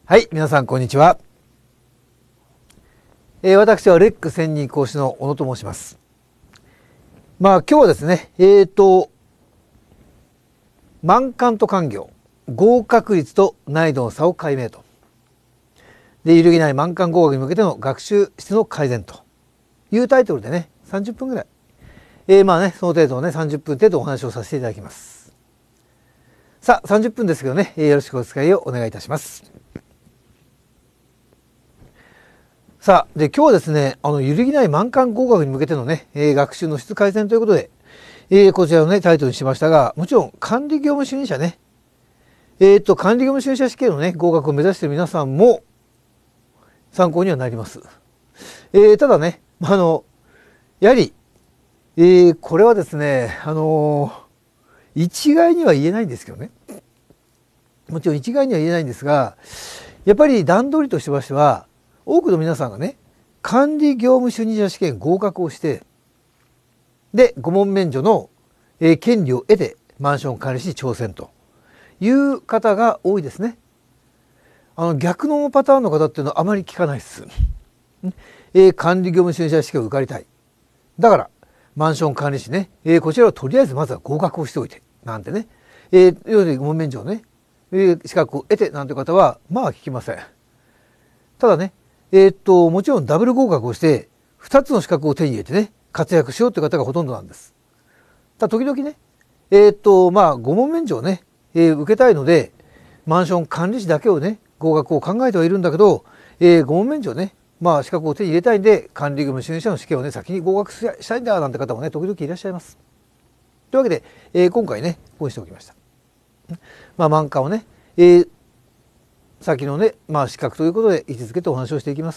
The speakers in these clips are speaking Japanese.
はい、皆さんこんにちは。私はレック専任講師の小野と申します。今日はですね、満貫と官業、合格率と難易度の差を解明と。で、揺るぎない満貫合格に向けての学習質の改善というタイトルでね、30分ぐらい。その程度をね、30分程度お話をさせていただきます。さあ、30分ですけどね、よろしくお使いをお願いいたします。さあ、で、今日はですね、揺るぎない満貫合格に向けてのね、学習の質改善ということで、こちらのね、タイトルにしましたが、もちろん管理業務主任者ね、管理業務主任者試験のね、合格を目指している皆さんも参考にはなります。ただね、やはり、これはですね、一概には言えないんですけどね。もちろん一概には言えないんですが、やっぱり段取りとしましては、多くの皆さんがね、管理業務主任者試験合格をして、で、5問免除の、権利を得てマンション管理士に挑戦という方が多いですね。逆のパターンの方っていうのはあまり聞かないです。管理業務主任者試験を受かりたい。だから、マンション管理士ね、こちらをとりあえずまずは合格をしておいて、なんてね、要するに5問免除をね、資格を得てなんて方は、聞きません。ただね、もちろんダブル合格をして、2つの資格を手に入れてね、活躍しようという方がほとんどなんです。時々ね、5問免除をね、受けたいので、マンション管理士だけをね、合格を考えてはいるんだけど、5問免除ね、資格を手に入れたいんで、管理業務主任者の試験をね、先に合格したいんだなんて方もね、時々いらっしゃいます。というわけで、今回ね、こうしておきました。満貫をね、先のね、資格ということで位置づけてお話をしていきます。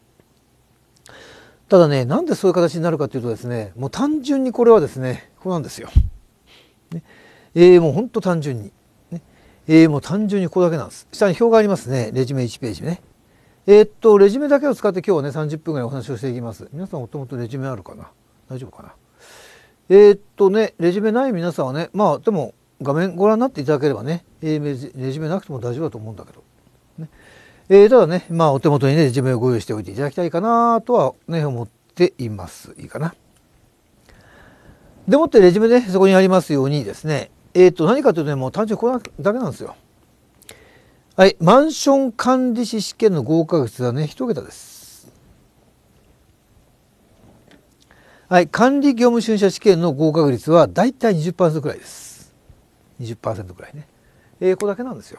ただね、なんでそういう形になるかというとですね、もう単純にこれはですね、こうなんですよ。もう本当単純に。もう単純にこれだけなんです。下に表がありますね。レジュメ1ページね。レジュメだけを使って今日はね、30分ぐらいお話をしていきます。皆さんもともとレジュメあるかな？大丈夫かな？レジュメない皆さんはね、でも画面ご覧になっていただければね、レジュメなくても大丈夫だと思うんだけど。ただね、お手元にね、レジュメをご用意しておいていただきたいかなとはね、思っています。いいかな。でもってレジュメね、そこにありますようにですね、何かというとね、もう単純にこれだけなんですよ。はい、マンション管理士試験の合格率はね、1桁です。はい、管理業務主任者試験の合格率はだいたい 20% くらいです。20% くらいね。これだけなんですよ。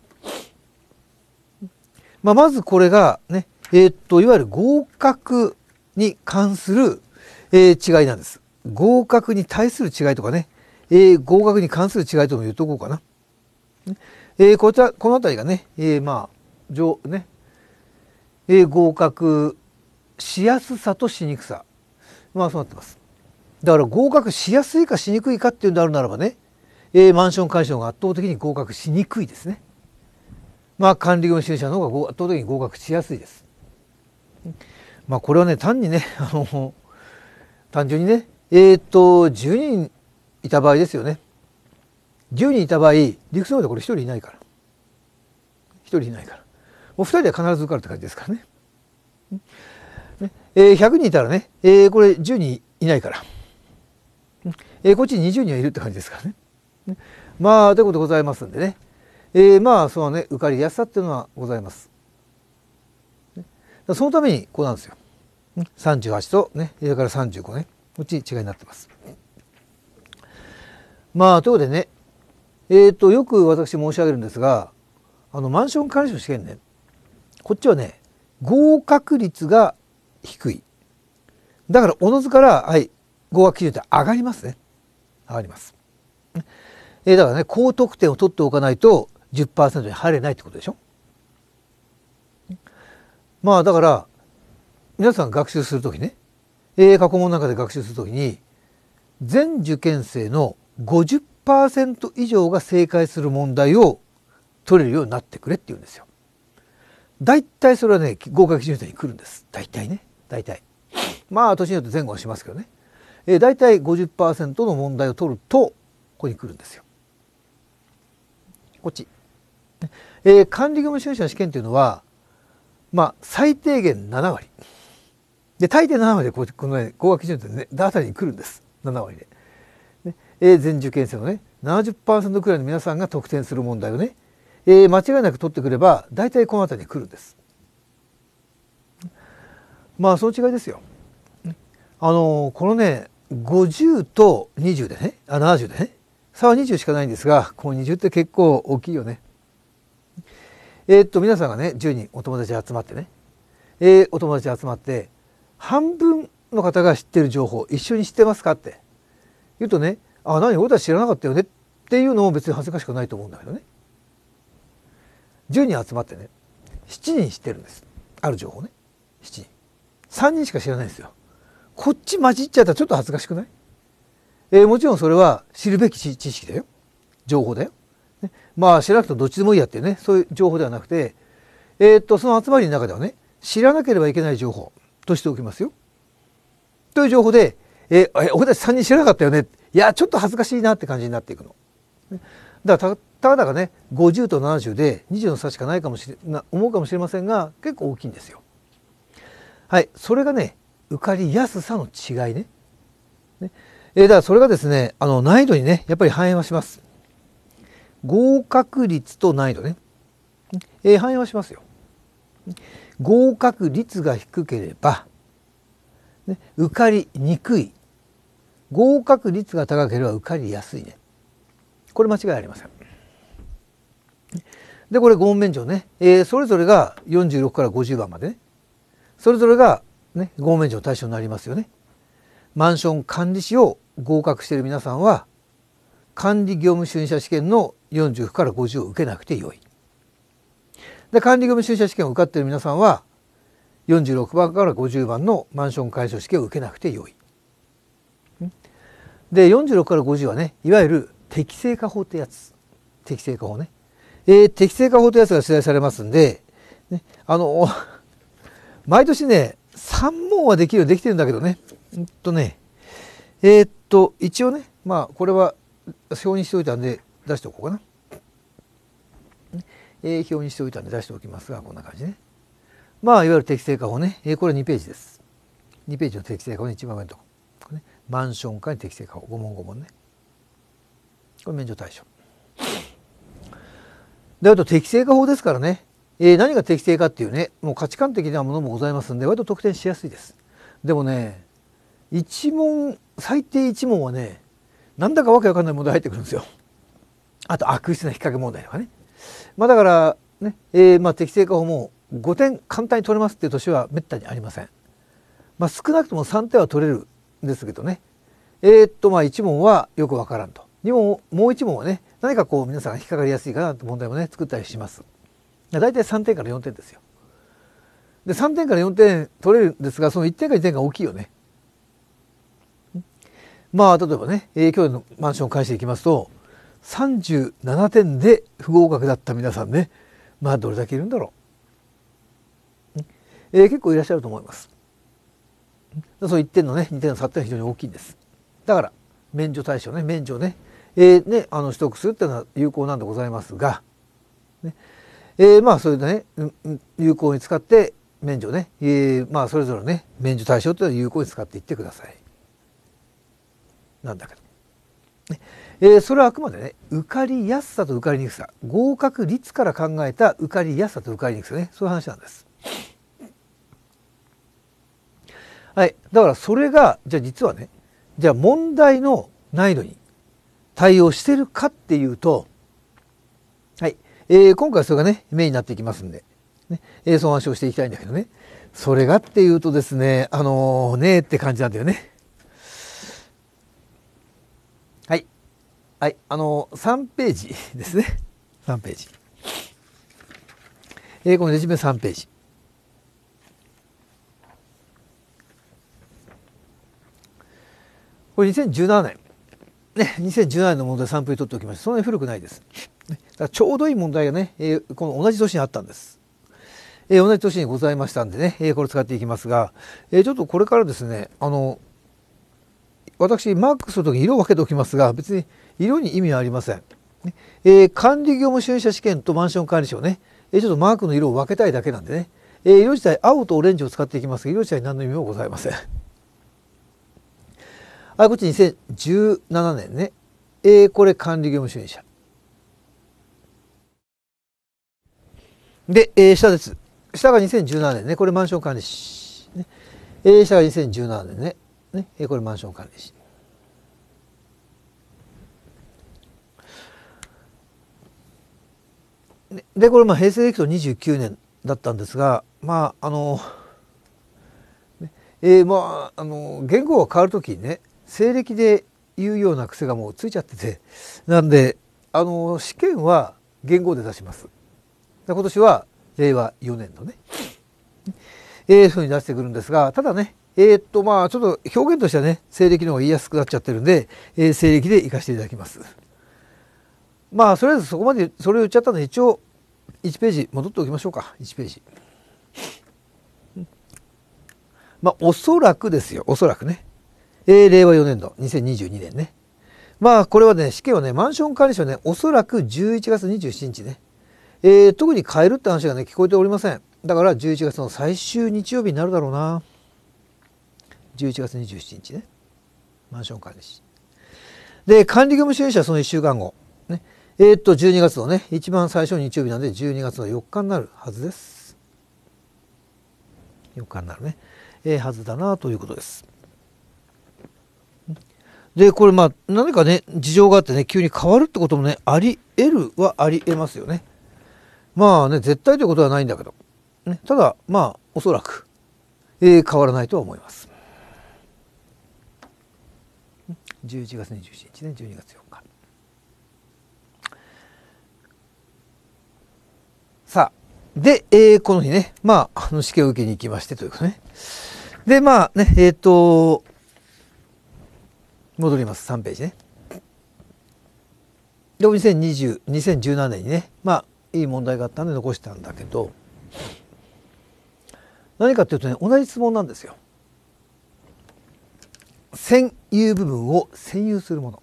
まずこれがね、いわゆる合格に関する、違いなんです。合格に対する違いとかね、合格に関する違いとも言うとこうかな。このあたりがね、合格しやすさとしにくさ。そうなってます。だから合格しやすいかしにくいかっていうんであるならばね、マンション管理士の方が圧倒的に合格しにくいですね。管理業務主任者の方が圧倒的に合格しやすいです。これはね、単にね、単純にね、10人いた場合ですよね。10人いた場合、理屈の方でこれ1人いないから。1人いないから。もう2人では必ず受かるって感じですからね。100人いたらね、これ10人いないから。こっちに20人はいるって感じですからね。ということでございますんでね。そのね、受かりやすさっていうのはございます。そのためにこうなんですよ。38とね、それから35ね。こっち違いになってます。ということでね、よく私申し上げるんですが、マンション管理士の試験ね、こっちはね、合格率が低い。だからおのずから、はい、合格基準って上がりますね。上がります。だからね、高得点を取っておかないと 10% に入れないってことでしょ。だから、皆さん学習するときね、過去問の中で学習するときに、全受験生の 50% 以上が正解する問題を取れるようになってくれって言うんですよ。大体それはね、合格基準点に来るんです。大体ね。大体。年によって前後はしますけどね。大体 50% の問題を取ると、ここに来るんですよ。こっち。 管理業務主任者試験というのは、まあ、最低限7割。で、大抵7割でこのね、合格基準ってね、あたりに来るんです。7割で。ね、全受験生のね、70% くらいの皆さんが得点する問題をね、間違いなく取ってくれば、大体このあたりに来るんです。まあ、その違いですよ。このね、50と20でね、70でね、差は20しかないんですが、この20って結構大きいよね。皆さんがね、10人お友達集まってね、お友達集まって、半分の方が知ってる情報、一緒に知ってますかって言うとね、あ、何、俺たち知らなかったよねっていうのも別に恥ずかしくないと思うんだけどね。10人集まってね、7人知ってるんです。ある情報ね。7人。3人しか知らないんですよ。こっち混じっちゃったらちょっと恥ずかしくない？もちろんそれは知るべき知識だよ。情報だよ。ね、まあ知らなくてもどっちでもいいやっていうね、そういう情報ではなくて、その集まりの中ではね、知らなければいけない情報としておきますよ。という情報で、俺たち3人知らなかったよね。いや、ちょっと恥ずかしいなって感じになっていくの。ね、だからたかだかね、50と70で20の差しかないかも思うかもしれませんが、結構大きいんですよ。はい、それがね、受かりやすさの違いね。だからそれがですね、難易度にね、やっぱり反映はします。合格率と難易度ね、反映はしますよ。合格率が低ければ、ね、受かりにくい。合格率が高ければ受かりやすいね。これ間違いありません。で、これ5問免除ね、それぞれが46から50番までね、それぞれが、ね、5問免除の対象になりますよね。マンション管理士を合格している皆さんは、管理業務主任者試験の49から50を受けなくてよい。で、管理業務主任者試験を受かっている皆さんは、46番から50番のマンション会所試験を受けなくてよい。で、46から50はね、いわゆる適正化法ってやつ。適正化法ね。適正化法ってやつが出題されますんで、ね、毎年ね、3問はできるようにできてるんだけどね。一応ね、まあ、これは表にしておいたんで出しておこうかな。表にしておいたんで出しておきますが、こんな感じね。まあ、いわゆる適正化法ね。これ2ページです。2ページの適正化法の1番目のところ、ね。マンション化に適正化法。5問5問ね。これ免除対象。で、あと適正化法ですからね。何が適正かっていうね、もう価値観的なものもございますんで、割と得点しやすいです。でもね、1問、最低1問はね、なんだかわけわかんない問題入ってくるんですよ。あと悪質な引っ掛け問題とかね。まあだからね、まあ適正化法も5点簡単に取れますっていう年はめったにありません。まあ少なくとも3点は取れるんですけどね。まあ1問はよくわからんと。2問、もう1問はね、何かこう皆さんが引っかかりやすいかなって問題もね、作ったりします。だいたい3点から4点ですよ。で、3点から4点取れるんですが、その1点か2点が大きいよね。まあ、例えばね、今日のマンションを返していきますと、37点で不合格だった皆さんね、まあ、どれだけいるんだろう。結構いらっしゃると思います。その1点のね、2点の差点は非常に大きいんです。だから、免除対象ね、免除をね、取得するっていうのは有効なんでございますが、ね、まあそれでね、有効に使って免除ね、まあそれぞれね免除対象というのは有効に使っていってください。なんだけど、それはあくまでね、受かりやすさと受かりにくさ、合格率から考えた受かりやすさと受かりにくさね、そういう話なんです。はい、だからそれがじゃあ実はね、じゃあ問題の難易度に対応してるかっていうと、はい。今回それがね、メインになっていきますんで、ね、その話をしていきたいんだけどね。それがっていうとですね、ねって感じなんだよね。はい。はい。3ページですね。3ページ。このレジュメ3ページ。これ2017年。ね、2017年の問題サンプル取っておきました。そんなに古くないです。だからちょうどいい問題がね、この同じ年にあったんです。同じ年にございましたんでね、これ使っていきますが、ちょっとこれからですね、私マークするときに色を分けておきますが、別に色に意味はありません。 管理業務主任者試験とマンション管理証ね、ちょっとマークの色を分けたいだけなんでね、色自体青とオレンジを使っていきますが、色自体何の意味もございません。こっち2017年ね、これ管理業務主任者で、下です。下が2017年ね、これマンション管理士、ね、下が2017年ね、これマンション管理士。で、これ平成でいくと29年だったんですが、言語が変わるときにね、西暦で言うような癖がもうついちゃってて、なんで試験は元号で出します。今年は令和4年のね、そういうふうに出してくるんですが、ただね、ちょっと表現としてはね、西暦の方が言いやすくなっちゃってるんで、西暦で行かせていただきます。とりあえずそこまでそれを言っちゃったので、一応1ページ戻っておきましょうか。1ページ。おそらくですよ、おそらくね。令和4年度、2022年ね。これはね、試験はね、マンション管理士はね、おそらく11月27日ね。特に変えるって話がね、聞こえておりません。だから11月の最終日曜日になるだろうな。11月27日ね。マンション管理士。で、管理業務主任者はその1週間後。ね。12月のね、一番最初の日曜日なんで、12月の4日になるはずです。4日になるね。はずだなということです。で、これ何かね、事情があってね、急に変わるってこともね、あり得るはあり得ますよね。絶対ということはないんだけど。ね、ただ、おそらく、変わらないとは思います。11月27日ね、12月4日。さあ、で、この日ね、試験を受けに行きましてというかね。で、戻ります。3ページね。で、2017年にね、いい問題があったんで残したんだけど、何かっていうとね、同じ質問なんですよ。占有部分を占有するもの。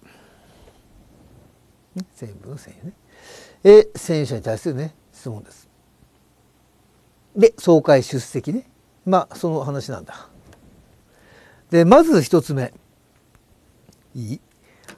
占有部分の占有ね。占有者に対するね、質問です。で、総会出席ね。その話なんだ。で、まず一つ目。いい？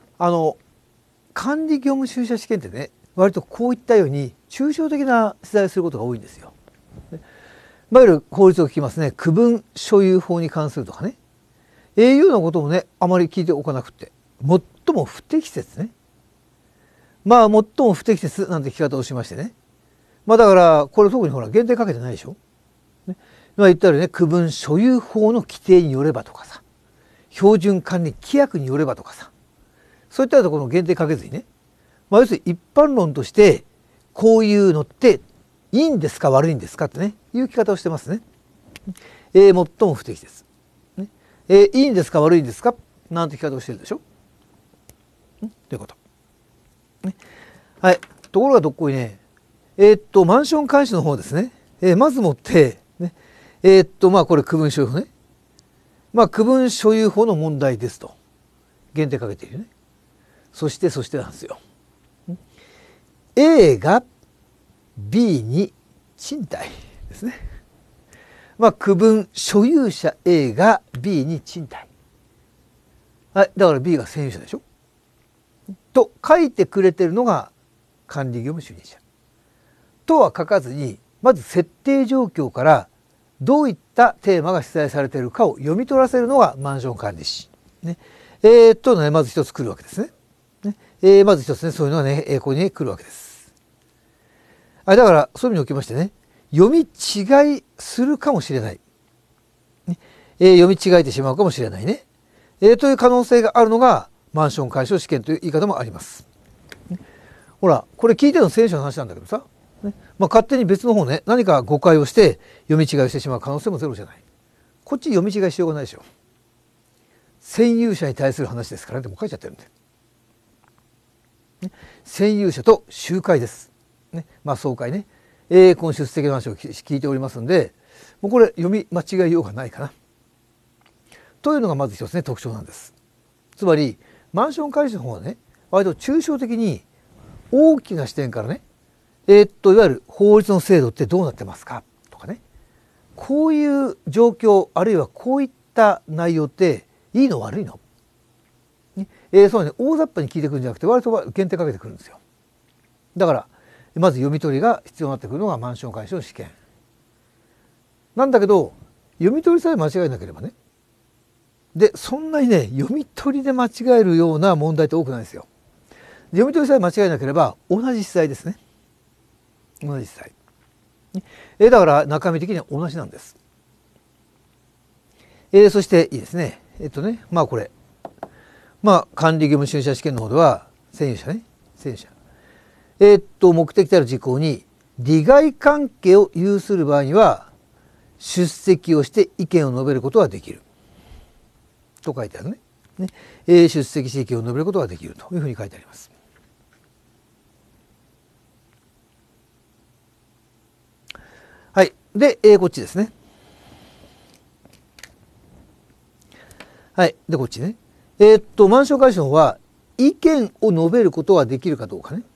管理業務主任者試験ってね、割とこういったように抽象的な出題をすることが多いんですよ。いわゆる法律を聞きますね。区分所有法に関するとかね。いうようなこともね、あまり聞いておかなくて。最も不適切ね。最も不適切なんて聞き方をしましてね。だから、これ特にほら、限定かけてないでしょ。ね、言ったようにね、区分所有法の規定によればとかさ、標準管理規約によればとかさ、そういったところの限定かけずにね、要するに一般論として、こういうのっていいんですか悪いんですかってね、いう聞き方をしてますね。最も不適切。ね、いいんですか悪いんですかなんて聞き方をしてるでしょ。ということ。ね、はい。ところがどっこいね、マンション管理士の方ですね。まずもって、ね、これ区分所有法ね。区分所有法の問題ですと。限定かけているね。そしてなんですよ。A が B に賃貸ですね。区分所有者 A が B に賃貸。はい。だから B が占有者でしょ。と書いてくれてるのが管理業務主任者。とは書かずに、まず設定状況からどういったテーマが出題されているかを読み取らせるのがマンション管理士。ね。まず一つ来るわけですね。まず一つね、そういうのがね、ここに、来るわけです。だから、そういう意味におきましてね、読み違いするかもしれない。読み違えてしまうかもしれないね。という可能性があるのが、マンション解消試験という言い方もあります。ほら、これ聞いてるの選手の話なんだけどさ、勝手に別の方ね、何か誤解をして読み違いをしてしまう可能性もゼロじゃない。こっち読み違いしようがないでしょ。占有者に対する話ですからね、でも書いちゃってるんで。占有者と集会です。総会ね。この出席の話を聞いておりますんで、もうこれ読み間違いようがないかな。というのがまず一つね、特徴なんです。つまり、マンション管理士の方はね、割と抽象的に大きな視点からね、いわゆる法律の制度ってどうなってますかとかね、こういう状況あるいはこういった内容っていいの悪いの、そうね、大雑把に聞いてくるんじゃなくて割と限定かけてくるんですよ。だからまず読み取りが必要になってくるのがマンション管理士の試験なんだけど、読み取りさえ間違えなければね、でそんなにね読み取りで間違えるような問題って多くないですよ。読み取りさえ間違えなければ同じ出題ですね。同じ出題。だから中身的には同じなんです。そしていいですね。まあこれ、管理業務主任者試験の方では占有者ね、占有者。目的である事項に利害関係を有する場合には出席をして意見を述べることができると書いてあるね。出席して意見を述べることができるというふうに書いてあります。はい。で、こっちですね。はい。で、こっちね。マンション管理士の方は意見を述べることができるかどうかね。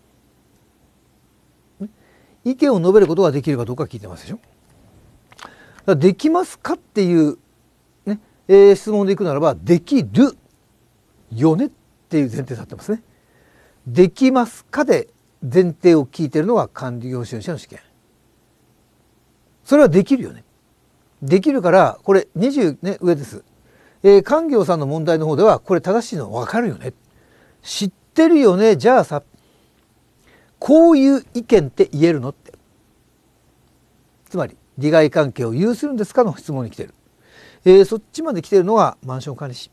意見を述べることができるかどうか聞いてますでしょ。だからできますかっていう、ね質問でいくならばできるよねっていう前提になってますね。できますかで前提を聞いているのが管理業務主任者の試験。それはできるよね。できるからこれ20、ね、上です。官業さんの問題の方ではこれ正しいの分かるよね。知ってるよね。じゃあさこういう意見って言えるのって。つまり利害関係を有するんですかの質問に来てる。そっちまで来てるのがマンション管理士。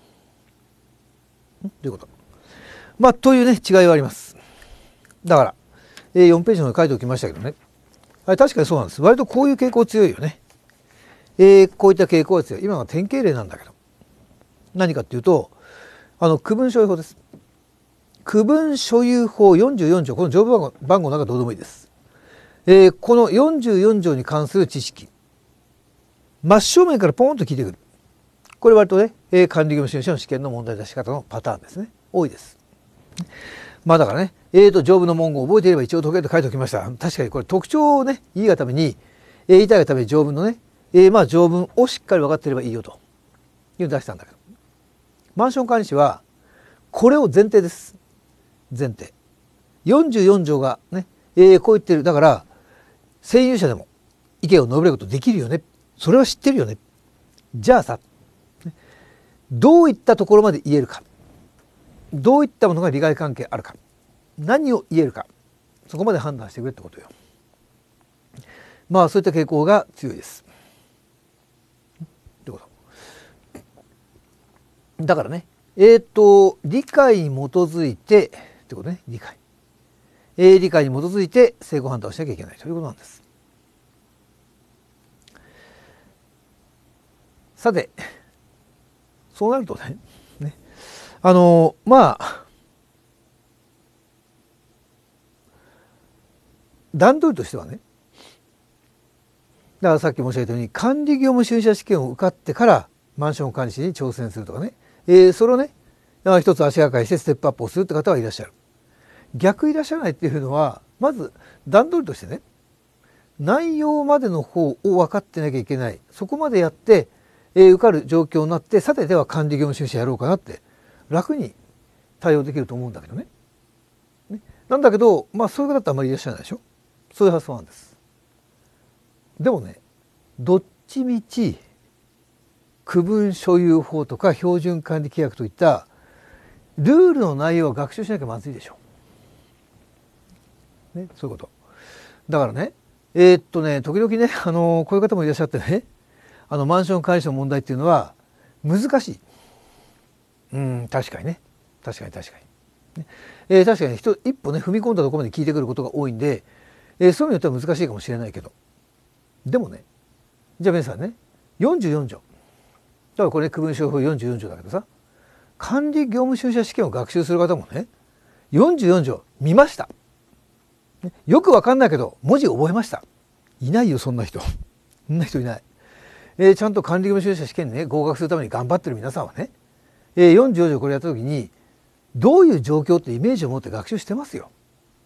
ということ。というね違いはあります。だから、4ページの方に書いておきましたけどね。確かにそうなんです。割とこういう傾向強いよね。こういった傾向は強い。今は典型例なんだけど。何かっていうと、区分所有法です。区分所有法44条、この条文番号なんかどうでもいいです。この44条に関する知識、真正面からポーンと聞いてくる。これ割とね、管理業務主任者の試験の問題出し方のパターンですね。多いです。だからね、条文の文言を覚えていれば一応解けると書いておきました。確かにこれ特徴をね、言いがために、言いたいがために条文のね、条文をしっかり分かっていればいいよというのを出したんだけど。マンション管理士は、これを前提です。前提。44条がね、こう言ってる。だから、占有者でも意見を述べることできるよね。それは知ってるよね。じゃあさ、どういったところまで言えるか。どういったものが利害関係あるか。何を言えるか。そこまで判断してくれってことよ。そういった傾向が強いです。ってこと。だからね、理解に基づいて、ってことね、理解。理解に基づいて成功判断をしなきゃいけないということなんです。さて、そうなるとね、段取りとしてはね、だからさっき申し上げたように管理業務主任者試験を受かってからマンション管理士に挑戦するとかね、それをね、一つ足がかりしてステップアップをするって方はいらっしゃる。逆いらっしゃらないっていうのは、まず段取りとしてね、内容までの方を分かってなきゃいけない。そこまでやって、受かる状況になって、さてでは管理業務主任者やろうかなって楽に対応できると思うんだけどね。なんだけど、そういう方ってあんまりいらっしゃらないでしょ。そういう発想なんです。でもね、どっちみち区分所有法とか標準管理規約といったルールの内容を学習しなきゃまずいでしょ。ね、そういうこと。だからね、時々ね、こういう方もいらっしゃってね、マンション管理士の問題っていうのは難しい。確かにね。確かに。確かに一歩ね、踏み込んだところまで聞いてくることが多いんで、そういう意味によっては難しいかもしれないけど。でもね、じゃあ皆さんね、44条。だからこれ、区分所有法44条だけどさ、管理業務主任者試験を学習する方もね、44条見ました。よくわかんないけど、文字覚えました。いないよ、そんな人。そんな人いない。ちゃんと管理業務主任者試験にね、合格するために頑張ってる皆さんはね、44条これやった時に、どういう状況ってイメージを持って学習してますよ。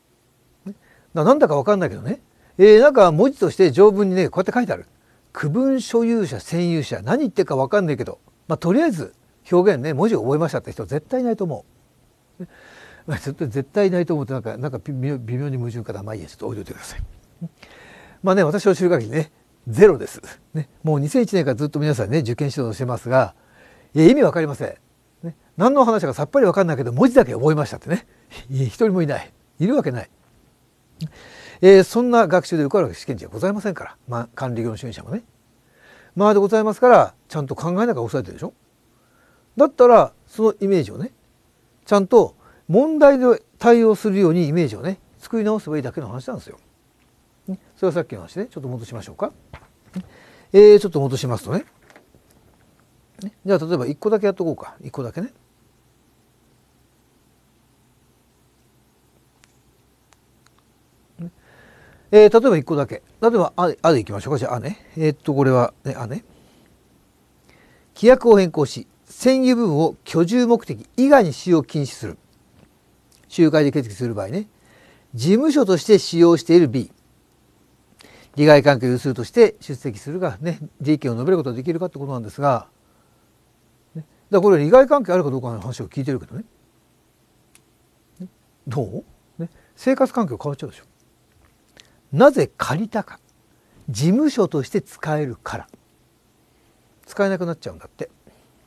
なんだかわかんないけどね、なんか文字として条文にねこうやって書いてある。区分所有者占有者、何言ってるかわかんないけど、とりあえず表現ね、文字を覚えましたって人絶対いないと思う。絶対いないと思うとなんか微妙に矛盾からまあいいや、ちょっと置いといてください。私を知る限りねゼロです、ね、もう2001年からずっと皆さんね受験指導してますが、意味わかりません、ね、何の話かさっぱりわかんないけど文字だけ覚えましたってね一人もいるわけない。そんな学習で受かる試験じゃございませんから、管理業務主任者もねでございますから、ちゃんと考えながら押さえてるでしょ。だったらそのイメージをねちゃんと問題で対応するようにイメージをね作り直せばいいだけの話なんですよ。それはさっきの話ね、ちょっと戻しましょうか。ちょっと戻しますとね、じゃあ例えば1個だけやっとこうか。1個だけね。例えば1個だけ。例えばあでいきましょうか。じゃあね。これはね、ね。規約を変更し、占有部分を居住目的以外に使用を禁止する。集会で決議する場合ね。事務所として使用している B。利害関係を有するとして出席するがね、意見を述べることができるかってことなんですが、だからこれ利害関係あるかどうかの話を聞いてるけどね。どう？ね、生活環境変わっちゃうでしょ。なぜ借りたか。事務所として使えるから。使えなくなっちゃうんだって。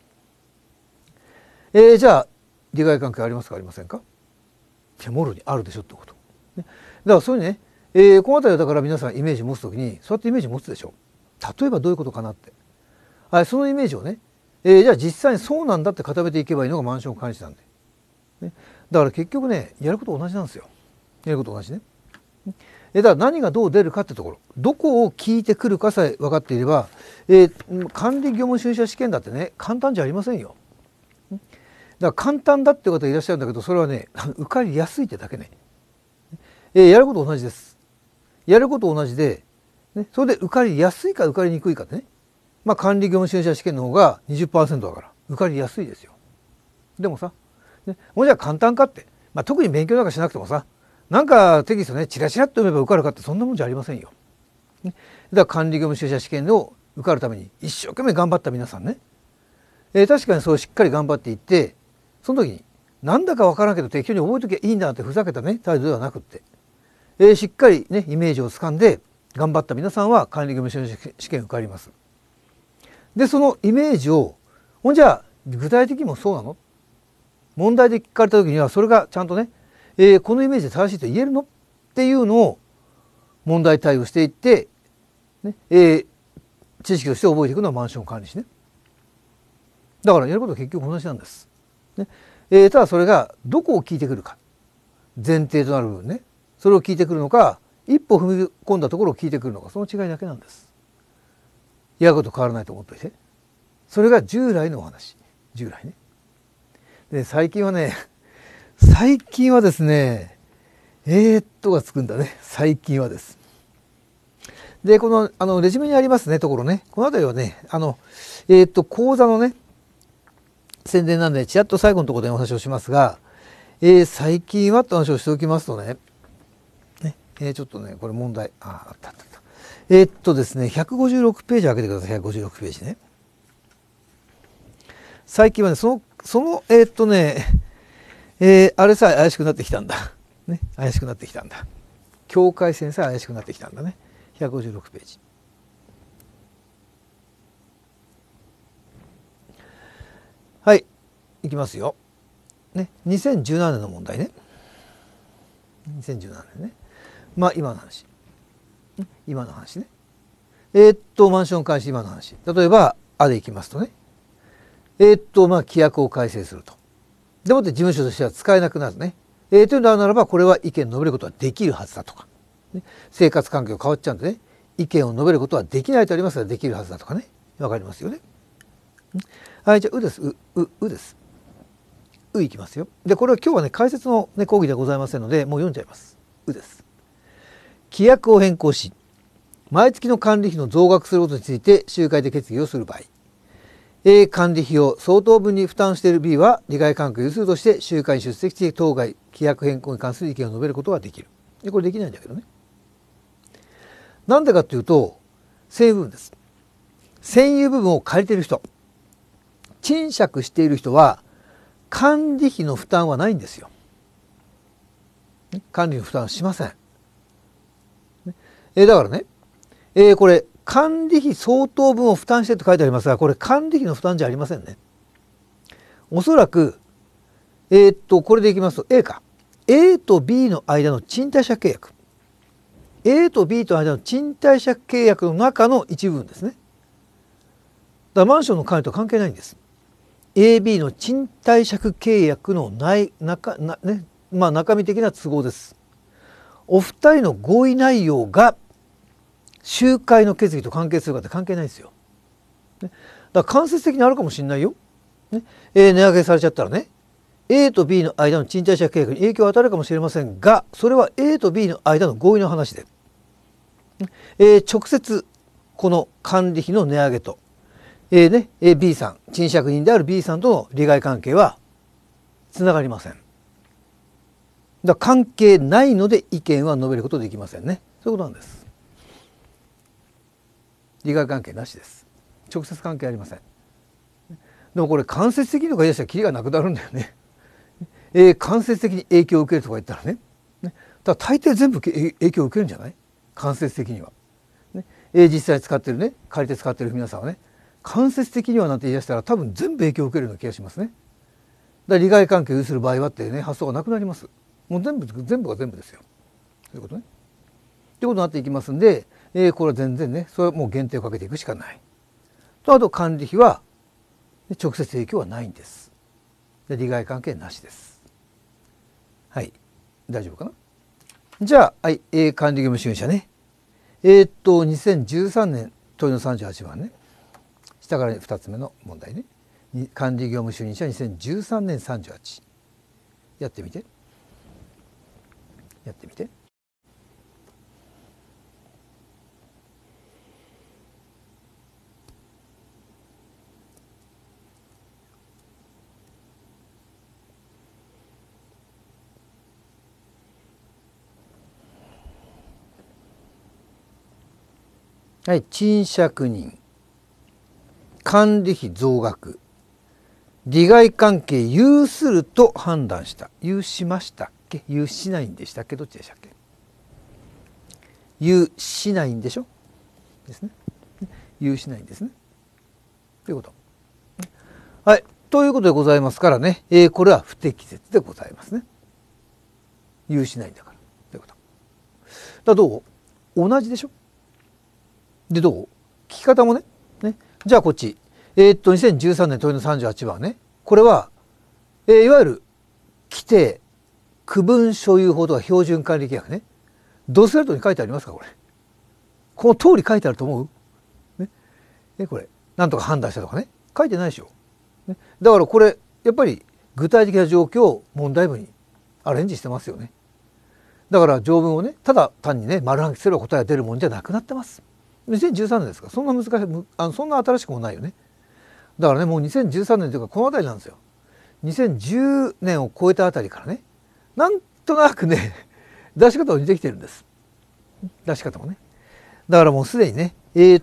じゃあ利害関係ありますかありませんか？もろにあるでしょってこと。だからそういうね、この辺りはだから皆さんイメージ持つときにそうやってイメージ持つでしょ。例えばどういうことかなって。そのイメージをね、じゃあ実際にそうなんだって固めていけばいいのがマンション管理士なんで。ね、だから結局ね、やること同じなんですよ。やること同じね。だから何がどう出るかってところ、どこを聞いてくるかさえ分かっていれば、管理業務主任者試験だってね、簡単じゃありませんよ。だから簡単だって方いらっしゃるんだけど、それはね、受かりやすいってだけね。やること同じです。やること同じで、ね、それで受かりやすいか受かりにくいかってね。管理業務主任者試験の方が 20% だから受かりやすいですよ。でもさ、ね、もうじゃあ簡単かって、特に勉強なんかしなくてもさ、なんかテキストね、チラチラっと読めば受かるかってそんなもんじゃありませんよ。ね、だから管理業務主任者試験を受かるために一生懸命頑張った皆さんね、確かにそうしっかり頑張っていって、その時になんだかわからんけど適当に覚えときゃいいんだってふざけたね態度ではなくって、しっかりねイメージをつかんで頑張った皆さんは管理業務主任者試験受かります。でそのイメージをじゃあ具体的にもそうなの？問題で聞かれた時にはそれがちゃんとね、このイメージで正しいと言えるのっていうのを問題対応していって、ね知識として覚えていくのはマンション管理士ね。だからやることは結局同じなんです。ねただそれがどこを聞いてくるか前提となる部分ね、それを聞いてくるのか一歩踏み込んだところを聞いてくるのか、その違いだけなんです。やること変わらないと思っておいて。それが従来のお話。従来ね。で最近はですねがつくんだね。最近はです。でこのレジュメにありますねところね、この辺りはね講座のね宣伝なんでちらっと最後のところでお話をしますが、最近はって話をしておきますとね、ちょっとねこれ問題あったですね156ページ開けてください。156ページね。最近はねそのあれさえ怪しくなってきたんだね、怪しくなってきたんだ。境界線さえ怪しくなってきたんだね。156ページ。はい、いきますよ。ね、2017年の問題ね。2017年ね。今の話。今の話ね。マンション監視今の話。例えば、でいきますとね。規約を改正すると。でもって事務所としては使えなくなるね。というのならば、これは意見を述べることはできるはずだとか。ね、生活環境変わっちゃうんでね。意見を述べることはできないとありますが、できるはずだとかね。わかりますよね。はい、じゃあ、です。です。いきますよ。で、これは今日はね、解説の、講義ではございませんので、もう読んじゃいます。です。規約を変更し、毎月の管理費の増額することについて集会で決議をする場合、管理費を相当分に負担している B は利害関係を有するとして集会に出席して当該規約変更に関する意見を述べることができる。 これできないんだけどね。なんでかっていうと、占有部分です。占有部分を借りている人、賃借している人は管理費の負担はないんですよ。管理の負担はしません。だからね、これ管理費相当分を負担してと書いてありますが、これ管理費の負担じゃありませんね。おそらく、これでいきますと A か。A と B の間の賃貸借契約。A と B との間の賃貸借契約の中の一部分ですね。だからマンションの管理と関係ないんです。AB の賃貸借契約の中身的な都合です。お二人の合意内容が集会の決議と関係するかって関係ないですよ。だから間接的にあるかもしれないよ。値上げされちゃったらね、A と B の間の賃貸借契約に影響を与えるかもしれませんが、それは A と B の間の合意の話で、直接この管理費の値上げと、B さん、賃借人である B さんとの利害関係はつながりません。だから関係ないので意見は述べることできませんね。そういうことなんです。利害関係なしです。直接関係ありません。でもこれ間接的にとか言い出したらキリがなくなるんだよね。間接的に影響を受けるとか言ったらね。だから大抵全部影響を受けるんじゃない？間接的には。実際使ってるね、借りて使ってる皆さんはね、間接的にはなんて言い出したら多分全部影響を受けるような気がしますね。だから利害関係を有する場合はってね、発想がなくなります。もう全部が全部ですよ。そういうことね。ということになっていきますんで、これは全然ね、それはもう限定をかけていくしかない。とあと管理費は直接影響はないんです。で利害関係なしです。はい、大丈夫かな。じゃあ、はい、管理業務主任者ね。2013年問いの38番ね。下から2つ目の問題ね。管理業務主任者2013年38。やってみて。やってみて。はい、賃借人、管理費増額、利害関係有すると判断した。有しましたっけ？有しないんでしたっけ？どっちでしたっけ？有しないんでしょ？ですね。有しないんですね。ということ。はい。ということでございますからね、これは不適切でございますね。有しないんだから。ということ。だどう？同じでしょ？でどう？聞き方もね。じゃあこっち。2013年問いの38番ね。これは、いわゆる規定、区分所有法とか標準管理規約ね。ドスレットに書いてありますかこれ。この通り書いてあると思う？これ。なんとか判断したとかね。書いてないでしょ。だからこれ、やっぱり具体的な状況を問題文にアレンジしてますよね。だから条文をね、ただ単にね、丸暗記すれば答えが出るもんじゃなくなってます。2013年ですから、そんな難しい、そんな新しくもないよね。だからね、もう2013年というかこの辺りなんですよ。2010年を超えたあたりからね、なんとなくね、出し方を似てきてるんです。出し方もね。だからもうすでにね、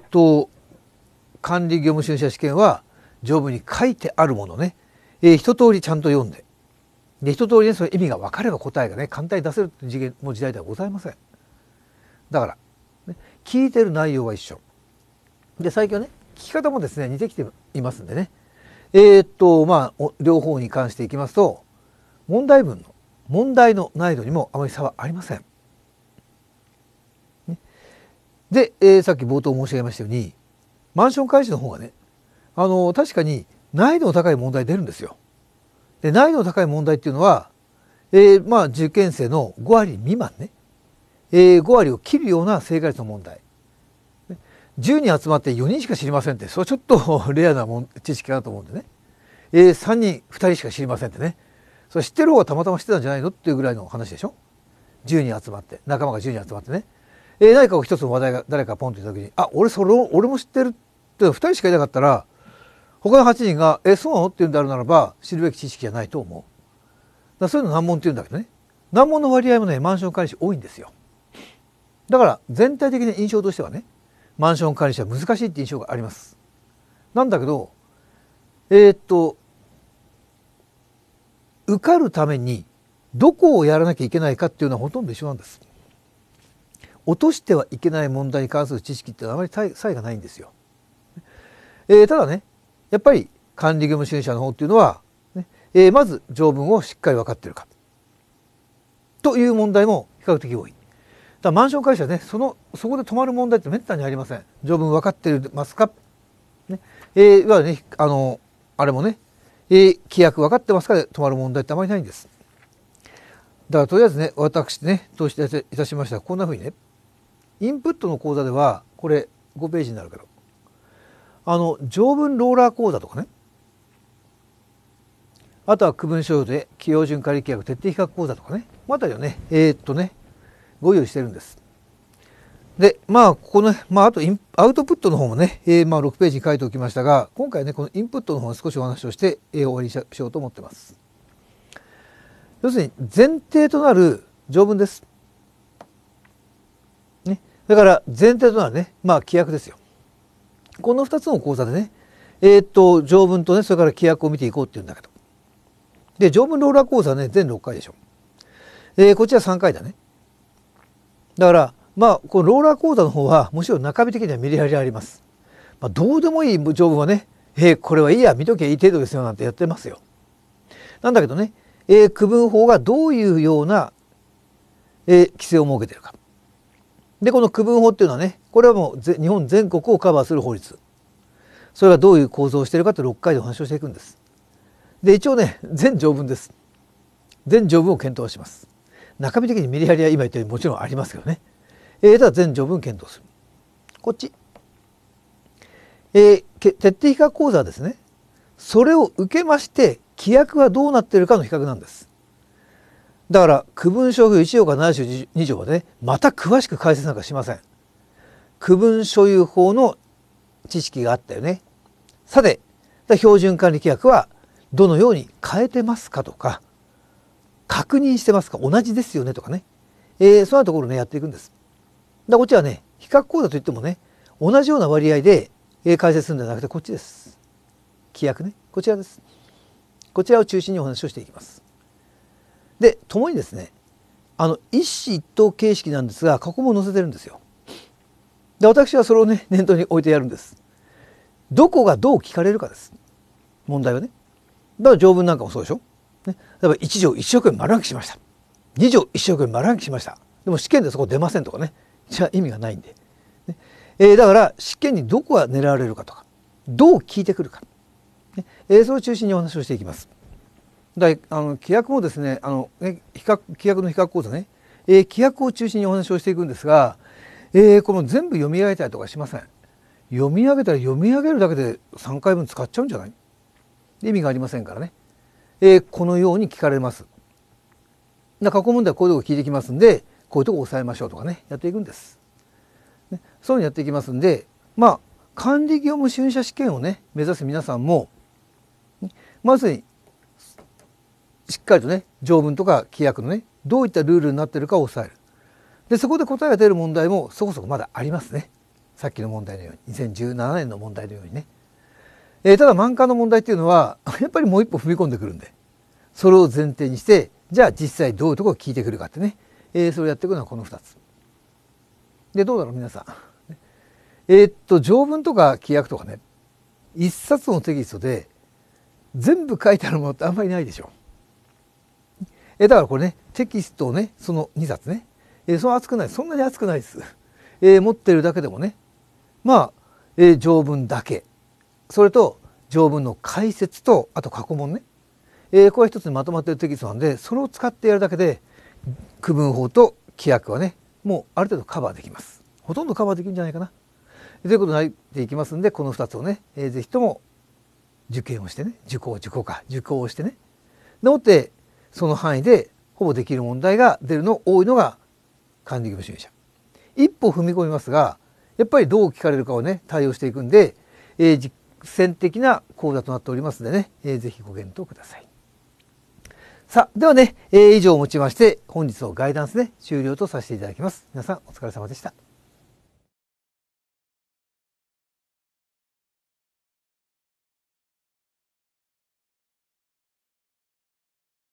管理業務主任者試験は条文に書いてあるものね、一通りちゃんと読んで、で一通りね、その意味が分かれば答えがね、簡単に出せるっていう時代ではございません。だから、ね、聞いてる内容は一緒。で、最近はね、聞き方もですね、似てきていますんでね。両方に関していきますと、問題文の、問題の難易度にもあまり差はありません。で、さっき冒頭申し上げましたように、マンション開示の方がね、確かに難易度の高い問題出るんですよ。で、難易度の高い問題っていうのは、受験生の5割未満ね、5割を切るような正解率の問題。10人集まって4人しか知りませんって、それはちょっとレアな知識かなと思うんでね。3人、2人しか知りませんってね。それ知ってる方がたまたま知ってたんじゃないのっていうぐらいの話でしょ。10人集まって、仲間が10人集まってね。何か一つの話題が誰かポンと言った時に、あ、俺も知ってるって2人しかいなかったら、他の8人が、そうなのって言うんであるならば、知るべき知識じゃないと思う。そういうの難問って言うんだけどね。 難問の割合もねマンション管理士多いんですよ。だから全体的な印象としてはねマンション管理士は難しいって印象があります。なんだけど受かるためにどこをやらなきゃいけないかっていうのはほとんど一緒なんです。落としてはいけない問題に関する知識ってあまり差異がないんですよ。ただねやっぱり管理業務主任者の方っていうのは、ねまず条文をしっかり分かっているかという問題も比較的多い。だからマンション会社はねそこで止まる問題ってめったにありません。条文分かってますか、ねいわゆるねあれもね、規約分かってますかで止まる問題ってあまりないんです。だからとりあえずね私ねとしていたしましたらこんなふうにねインプットの講座ではこれ5ページになるけど条文ローラー講座とかねあとは区分所有で標準管理規約徹底比較講座とかねあたりをねご用意してるんです。でここねあとアウトプットの方もね、6ページに書いておきましたが今回ねこのインプットの方少しお話をして、終わりにしようと思ってます。要するに前提となる条文です。ね、だから前提となるね規約ですよ。この2つの講座でね条文とねそれから規約を見ていこうっていうんだけどで条文ローラー講座はね全6回でしょ。こちら3回だね。だからこのローラー講座の方はむしろ中身的にはメリハリあります。どうでもいい条文はねこれはいいや見ときゃいい程度ですよなんてやってますよ。なんだけどね区分法がどういうような、規制を設けているか。でこの区分法っていうのはねこれはもう日本全国をカバーする法律。それがどういう構造をしているかって6回でお話をしていくんです。で一応ね全条文です。全条文を検討します。中身的にメリハリは今言ったようにもちろんありますけどね。ただ全条文検討する。こっち、徹底比較講座はですねそれを受けまして規約はどうなっているかの比較なんです。だから区分所有1条から7条2条はねまた詳しく解説なんかしません。区分所有法の知識があったよね。さて標準管理規約はどのように変えてますかとか確認してますか同じですよねとかね、そんなところねやっていくんです。こっちはね比較講座といってもね同じような割合で解説するんじゃなくてこっちです。規約ねこちらです。こちらを中心にお話をしていきます。でともにですね一子一答形式なんですが過去も載せてるんですよ。で私はそれをね念頭に置いてやるんです。どこがどう聞かれるかです。問題はね。だから条文なんかもそうでしょ。ね、例えば1条一生懸命丸暗記しました。2条一生懸命丸暗記しました。でも試験でそこ出ませんとかね。じゃあ意味がないんで。ねだから試験にどこが狙われるかとかどう聞いてくるか、ねそれを中心にお話をしていきます。規約もですね規約の比較講座ね、規約を中心にお話をしていくんですが、この全部読み上げたりとかしません。読み上げたら読み上げるだけで3回分使っちゃうんじゃない？意味がありませんからね、このように聞かれます。過去問題はこういうとこ聞いてきますんでこういうとこ押さえましょうとかねやっていくんです。ね、そういうのやっていきますんで管理業務主任者試験をね目指す皆さんもまずにしっかりとね条文とか規約のねどういったルールになっているかを押さえる。でそこで答えが出る問題もそこそこまだありますね。さっきの問題のように2017年の問題のようにね、ただ満科の問題っていうのはやっぱりもう一歩踏み込んでくるんでそれを前提にしてじゃあ実際どういうところを聞いてくるかってね、それをやっていくのはこの2つでどうだろう皆さん。条文とか規約とかね一冊のテキストで全部書いてあるものってあんまりないでしょ。だからこれねテキストをねその2冊ね、そんなに厚くないです。持ってるだけでもね条文だけそれと条文の解説とあと過去問ね、これ一つにまとまっているテキストなんでそれを使ってやるだけで区分法と規約はねもうある程度カバーできます。ほとんどカバーできるんじゃないかなということになっていきますんでこの2つをね、ぜひとも受験をしてね受講をしてねでもってその範囲でほぼできる問題が出るの多いのが管理業務主任者。一歩踏み込みますがやっぱりどう聞かれるかをね対応していくんで、実践的な講座となっておりますのでね、ぜひご検討ください。 さあ、ではね、以上をもちまして本日のガイダンスで終了とさせていただきます。皆さんお疲れ様でした。